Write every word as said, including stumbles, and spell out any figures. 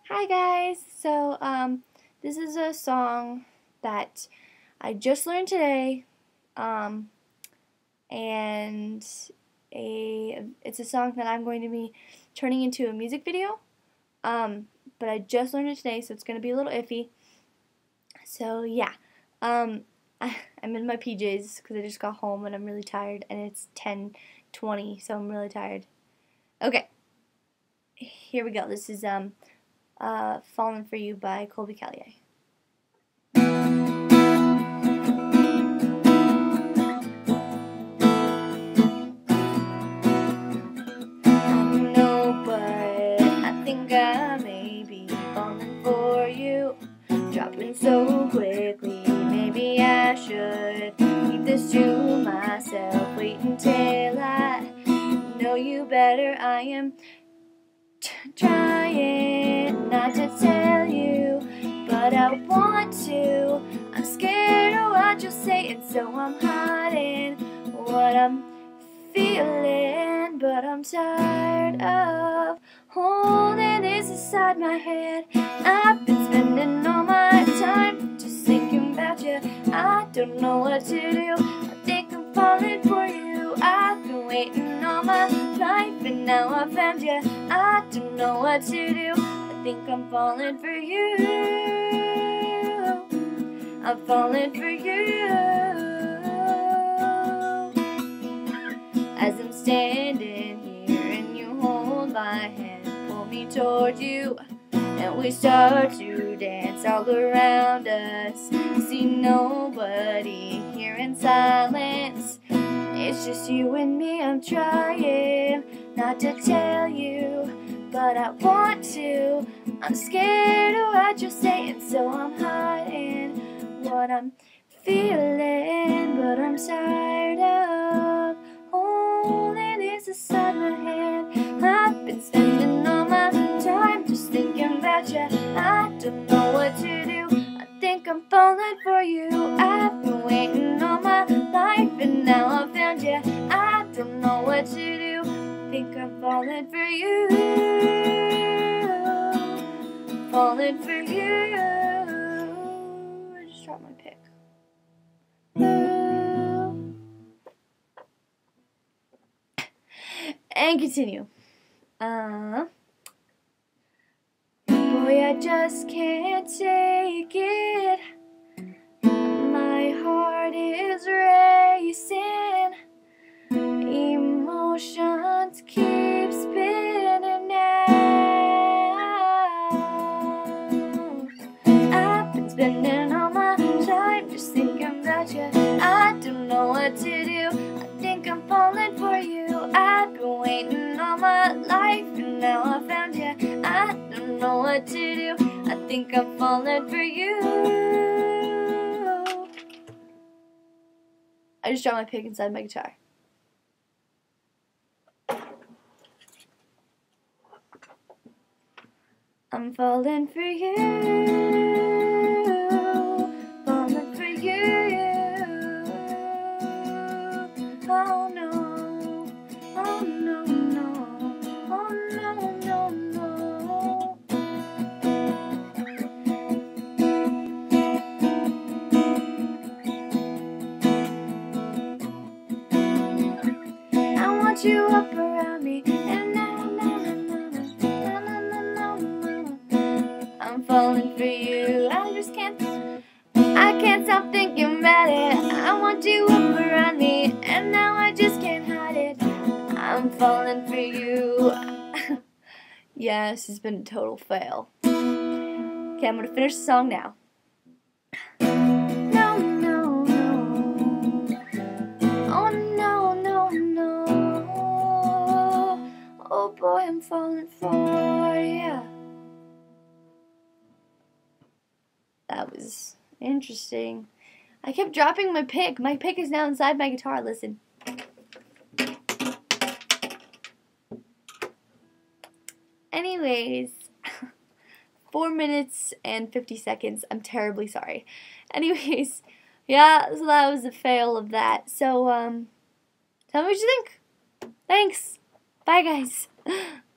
Hi guys! So, um, this is a song that I just learned today, um, and a it's a song that I'm going to be turning into a music video, um, but I just learned it today, so it's going to be a little iffy. So, yeah, um, I, I'm in my P Js because I just got home and I'm really tired, and it's ten twenty, so I'm really tired. Okay, here we go. This is, um, Uh, Fallin for You by Colbie Calliat. I know, but I think I may be falling for you, dropping so quickly. Maybe I should keep this to myself, wait until I know you better. I am trying not to tell you, but I want to. I'm scared of what you'll say, and so I'm hiding what I'm feeling. But I'm tired of holding this inside my head. I've been spending all my time just thinking about you. I don't know what to do. I think I'm falling for you. I've been waiting all my life, and now I found you. I don't know what to do. I think I'm falling for you. I'm falling for you. As I'm standing here and you hold my hand, pull me toward you, and we start to dance all around us. See nobody here in silence. It's just you and me. I'm trying not to tell you, but I want to. I'm scared of what you'll say, and so I'm hiding what I'm feeling. But I'm tired of holding this inside my head. I've been spending all my time just thinking about you. I don't know what to do. I think I'm falling for you. I've been waiting all my life, and now I found you. I don't know what to do. I think I'm falling for you. Falling for you. I just dropped my pick. And continue. Uh, boy, I just can't take it. My heart is racing. Emotions keep spinning now. I've been spending all my time just thinking about you. I don't know what to do. I think I'm falling for you. I've been waiting all my life, and now I found you. I don't know what to do. I think I'm falling for you. I just dropped my pick inside my guitar. I'm falling for you, falling for you. Oh no, oh no, no, oh no, no, no. I want you up around me, and na na na na na na na na. I'm falling for you. I just can't, I can't stop thinking about it. I want you up around me, and now I just can't hide it. I'm falling for you. Yeah, this has been a total fail. Okay, I'm gonna finish the song now. No, no, no. Oh no, no, no. Oh boy, I'm falling for ya. That was interesting. I kept dropping my pick. My pick is now inside my guitar. Listen. Anyways, four minutes and fifty seconds. I'm terribly sorry. Anyways, yeah, so that was a fail of that. So, um, tell me what you think. Thanks. Bye, guys.